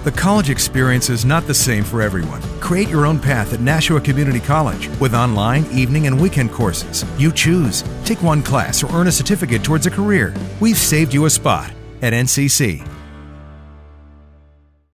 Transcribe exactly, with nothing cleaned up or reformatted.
The college experience is not the same for everyone. Create your own path at Nashua Community College with online, evening, and weekend courses. You choose. Take one class or earn a certificate towards a career. We've saved you a spot at N C C.